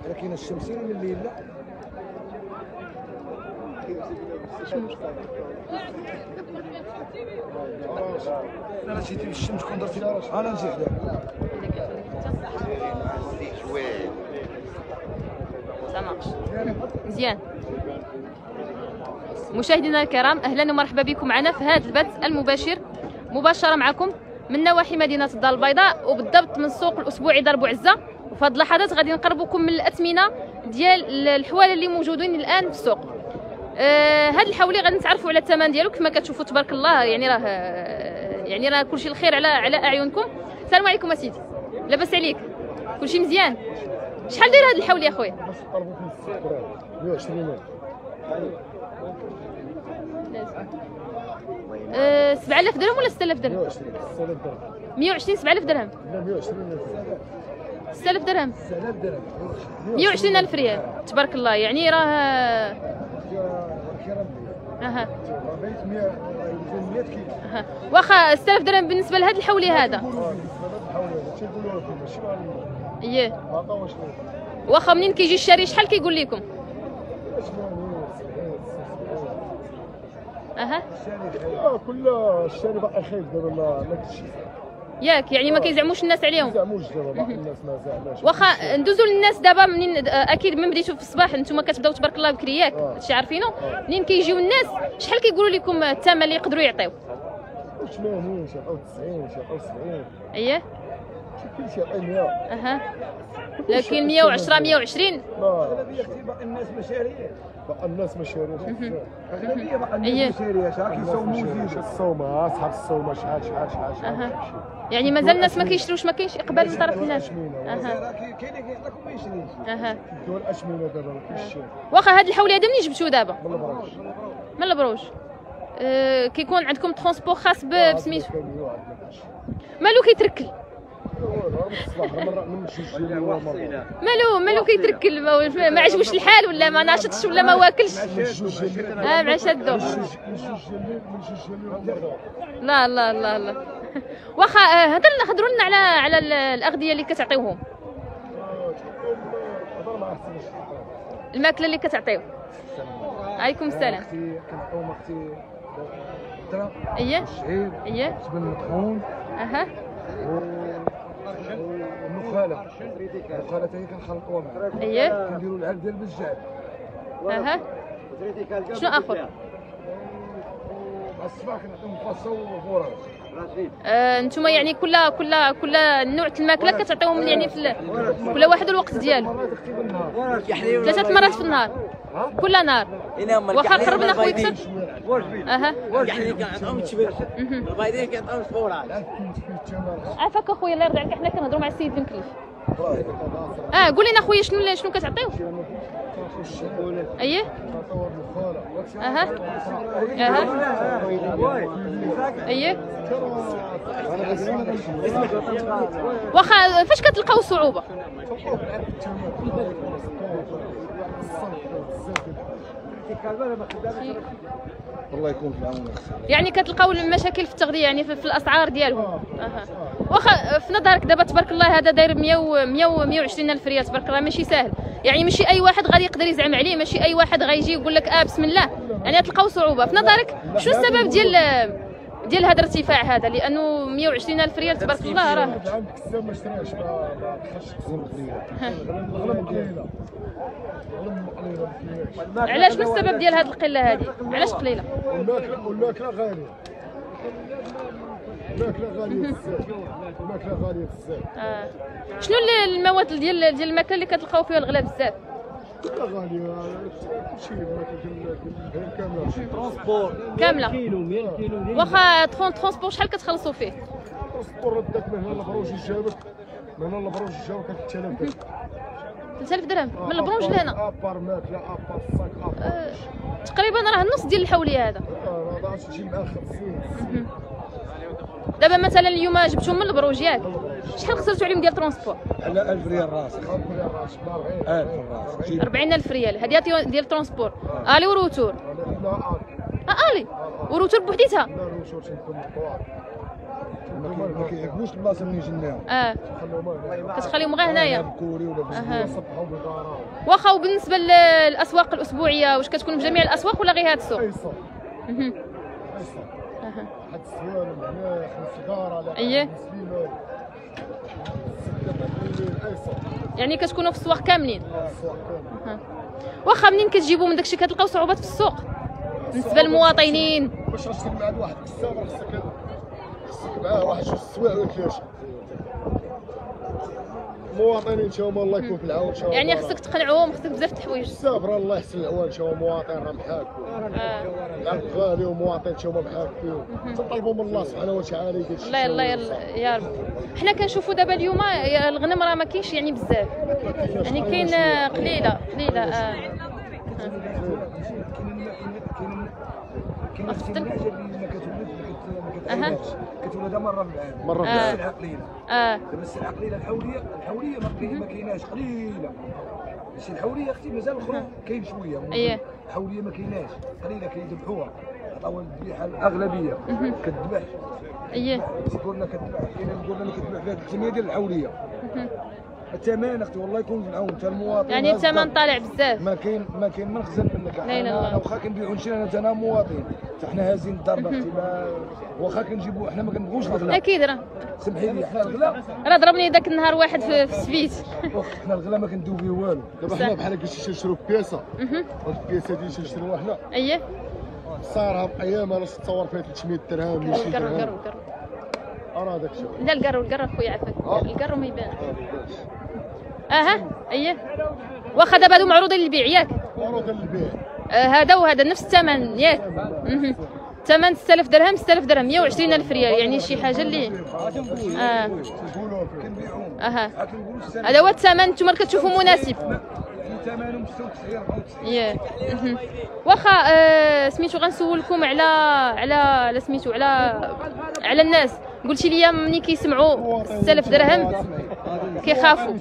لكن الشمسين من الليل لا. انا جيت الشمس كون درتي انا نجي حداك. مزيان. مشاهدينا الكرام، اهلا ومرحبا بكم معنا في هذا البث المباشر مباشره معكم من نواحي مدينه الدار البيضاء، وبالضبط من السوق الاسبوعي دار بوعزه. وفي هذه اللحظات غادي نقربكم من الاثمنه ديال الحوالي اللي موجودين الان في السوق. هذا الحولي غادي نتعرفوا على الثمن ديالو. كما كتشوفوا تبارك الله، يعني راه كلشي الخير على اعينكم. السلام عليكم اسيدي، لاباس عليك؟ كلشي مزيان؟ شحال داير هذا الحولي اخويا؟ 120. 7000 درهم ولا 6000 درهم؟ 120. 7000 درهم؟ لا 120. 6000 درهم؟ 6000 درهم. 120,000 ريال. تبارك الله، يعني راه اها واخا 6000 درهم بالنسبه لهذا الحولي هذا. اييه. واخا منين كيجي الشاري شحال كيقول لكم؟ اها كل الشاري باقي خايف دابا ما كاينش ياك، يعني ما كيزعموش الناس عليهم. ما كيزعموش دابا، باقي الناس ما زعماش. واخا ندوزو للناس دابا منين اكيد من بديتو في الصباح نتوما كتبداو تبارك الله بكري ياك، هادشي عارفينه. منين كيجيو الناس شحال كيقولوا لكم الثمن اللي يقدروا يعطيو؟ 80 شي 90 شي 70. اييه كلشي يعطي 100. اها لكن 110 120 باقي الناس ما شاريين. باقي الناس ما شاريينش. اغلبيه باقي الناس ما شارياش، راه كيصوموا يزيدوا الصومه، اصحاب الصومه شحال. يعني مازال الناس ما كيشروش، ما كاينش اقبال من طرف الناس. اها كاين اللي كيعطيكم ما يشريش. اها دول الاشمنه دابا ما كاينش. واخا هاد الحولي هذا منين جبتوه دابا؟ من البروج. من البروج. كيكون عندكم ترونسبور خاص بسميتو؟ مالو كيتركل؟ مالو كيتركل؟ ما عجبوش الحال ولا ما ناشطش ولا ما واكلش؟ مع شادو. لا لا لا لا. واخا هضروا لنا على الاغذيه اللي كتعطيوهم، الماكله اللي كتعطيو. عليكم السلام. كنعطيهم اختي اييه اييه جبن مطحون. اها والنخاله حتى هي كنخلطوها معاها. اييه كنديروا العلف ديال البزاف. اها شنو اخر؟ الصباح كنعطيهم فاصه وفراج. نتوما يعني كل نوع الماكله كتعطيوهم يعني في كل واحد الوقت ديالو؟ 3 مرات في النهار كل نهار. واخا قربنا خويا اكثر. اها يعني كنعطيهم تشبير البايدين كنعطيهم فوراج. عافاك اخويا الله يرضي عليك، حنا كنهضروا مع السيد المكلف. قول لنا خويا شنو كتعطيو؟ اييه اها اييه. واخا فاش كتلقاو صعوبه؟ الله يكون في عونك. يعني كتلقاو المشاكل في التغذيه، يعني في الاسعار ديالهم. واخا في نظرك دابا تبارك الله هذا داير 120 الف ريال، تبارك الله ماشي ساهل. يعني ماشي اي واحد غادي يقدر يزعم عليه، ماشي اي واحد غيجي يقول لك بسم الله. يعني تلقاو صعوبه. في نظرك شنو السبب ديال هذا الارتفاع هذا؟ لانه 120 الف ريال تبارك الله راه عندك السام ما اشتراش، ما دخلش تزور قليله. علاش شنو السبب ديال هذه القله هذه؟ علاش قليله؟ والماكله غاليه. الماكله غاليه بزاف. شنو المواد ديال الماكله اللي كتلقاو فيها الغلا بزاف؟ كلها غاليه. كلشي الماكله كامله. ترونسبور كامله. 100 كيلو. واخا ترونسبور شحال كتخلصوا فيه؟ ترونسبور ردك من هنا لبروج الجابك، من هنا لبروج الجابك 3000 درهم. 3000 درهم من البرونج لهنا؟ ابار ماكله ابار الصاك تقريبا راه النص ديال الحولي هذا. راه تجي مع 50. دابا مثلا اليوم جبتهم من البروج ياك، شحال خسرتوا عليهم ديال ترونسبور؟ على 1000 ريال راسك. 1000 ريال راسك. 40,000 ريال هذه ديال ترونسبور. الي وروتور. لا الي وروتور بوحديتها. لا روتور تنكون ما كيعجبوش البلاصه اللي جيناها. كتخليهم غير هنايا. بكوري ولا صبحوا بالدار. واخا وبالنسبه للاسواق الاسبوعيه واش كتكون في جميع الاسواق ولا غير هذا السوق؟ اي صوت. اي صوت. حد السوار هنا خمس صغار على اييه. اي صوت. يعني كتكونوا في السواق كاملين. السوق كامل. واخا منين كتجيبوا من داكشي كتلقاو صعوبات في السوق بالنسبه للمواطنين؟ باش غتشري مع واحد السامر خصك معاه واحد جوج السوايع ولا ثلاثه. المواطنين تاهما الله يكون في العون تاهما. يعني خصك تقنعوهم، خصك بزاف د الحوايج. السافر الله يحسن العوان تاهما مواطن راه محاك. العبد غالي ومواطن تاهما محاك فيهم. تنطلبوا من الله سبحانه وتعالى يدير شي. الله يا رب. حنا كنشوفوا دابا اليوم الغنم راه ما كاينش يعني بزاف. يعني كاين قليله. كاين اختي النعجه اللي ما كتولد كتولدها مره في العام. مره في العام. السلعه قليله. دابا السلعه قليله الحوليه ما كايناش قليله. شي الحوليه اختي مازال الخروج كاين شويه. اييه. الحوليه ما كايناش قليله كيذبحوها. عطاو الذبيحه الاغلبيه كتذبح. اييه. تيقولنا كتذبح كاين اللي يقول لنا كتذبح فيها 300 ديال الحوليه. الثمن اختي والله يكون في العون حتى المواطن. يعني الثمن طالع بزاف. ما كاين مخزن منك. لا اله الا الله. واخا كنبيعوا نشري انا مواطن حتى حنا هازين الضربه اختي. واخا كنجيبوا حنا ما كنبغوش الغلا. اكيد راه سمحي لي حنا الغلا راه ضربني ذاك النهار واحد في السبيت. حنا الغلا ما كندوي فيه والو. دابا حنا بحال هكا نشرو بياسه. هاد البياسه ديال نشروها حنا. اييه. صارها بايام انا تصور فيها 300 درهم 200 درهم. القرو راه داك الشيء. لا القرو خويا عافاك. القرو ما يبان. اييه. واخا دابا هادو معروضين للبيع ياك؟ معروضين للبيع. هذا وهذا نفس الثمن ياك؟ الثمن 6000 درهم 6000 درهم 120,000 ريال يعني شي حاجه اللي هذا هو الثمن نتوما كتشوفوا مناسب. ثمنهم 96 94. ياه. واخا سميتو غنسولكم على سميتو على الناس. قلتي لي ملي كيسمعوا 6000 درهم كيخافوا.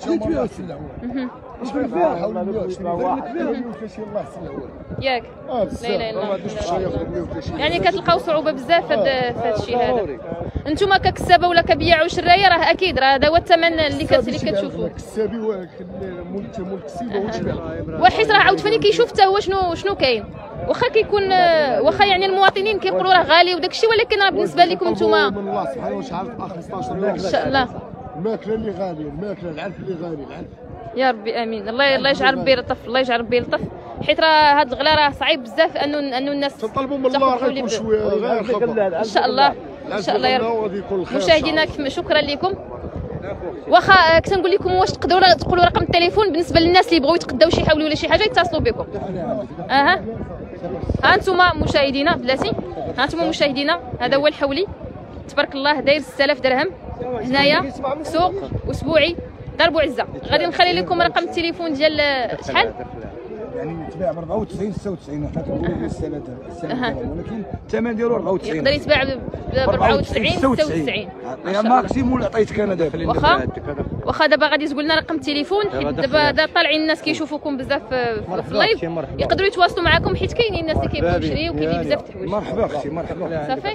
ياك لا اله الا الله. يعني كتلقاو صعوبه بزاف في هذا الشيء هذا. انتم ككسابه ولا كبياع وشرايه راه اكيد راه هذا هو الثمن اللي كتشوفوا. كسابي مول الكسيبه وشبع. وحيت راه عاوتاني كيشوف حتى هو شنو كاين. واخا كيكون واخا يعني المواطنين كيقولوا راه غالي وداك الشيء ولكن راه بالنسبه لكم نتوما من الله سبحانه وتعالى 15 يوم ان شاء الله. الماكله اللي غاليه الماكله العلف اللي غالي العلف. يا ربي امين. الله يجعل ربي يلطف الله يجعل ربي يلطف حيت راه هاد الغلا راه صعيب بزاف انه الناس تطلبوا من الله غير يكون شويه غير خبر ان شاء الله يا رب. مشاهدينا شكرا لكم. واخا كنت نقول لكم واش تقدروا تقولوا رقم التليفون بالنسبه للناس اللي بغاو يتقداو شي حاولوا ولا شي حاجه يتصلوا بكم. ها انتم مشاهدينا بلاتي ها انتم مشاهدينا هذا هو الحولي تبارك الله داير 6000 درهم هنايا سوق اسبوعي دار بوعزه. غادي نخلي لكم رقم التليفون ديال شحال يعني يتباع ب 94 96 حنا كنقولوا السنه ولكن الثمن ديالو 94 يقدر يتباع ب 94 96 يا ماكسيموم اللي عطيتك انا دابا. واخا دابا غادي تقول لنا رقم التليفون حيت دابا طالعين الناس كيشوفوكم بزاف في اللايف يقدروا يتواصلوا معكم حيت كاينين الناس اللي كيبغيو يشريو وكيبيعوا بزاف د الحوايج. مرحبا اختي مرحبا. صافي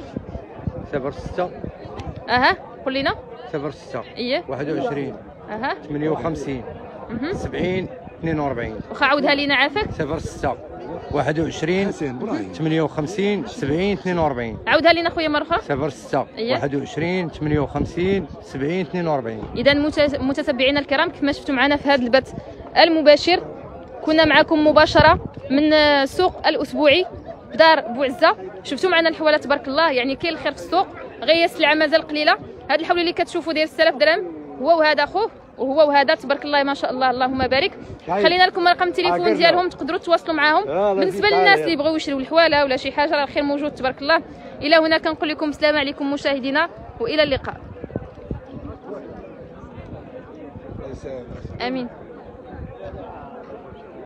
06 قول لنا 06 اييه 21 58 70 42. واخا عاودها لينا عافاك 06 21 58 70 42. عاودها لينا خويا مره اخرى 06 21 58 70 42. اذا متتبعينا الكرام كما شفتوا معنا في هذا البث المباشر كنا معكم مباشره من السوق الاسبوعي بدار بوعزه. شفتوا معنا الحواله تبارك الله يعني كاين الخير في السوق غير السلعه مازال قليله. هذا الحول اللي كتشوفوا داير 6000 درهم هو وهذا اخوه وهو وهذا تبارك الله ما شاء الله اللهم بارك. خلينا لكم رقم التليفون ديالهم تقدروا تواصلوا معاهم بالنسبه للناس اللي بغاو يشريو الحواله ولا شي حاجه راه الخير موجود تبارك الله. الى هنا كنقول لكم السلام عليكم مشاهدينا والى اللقاء. امين.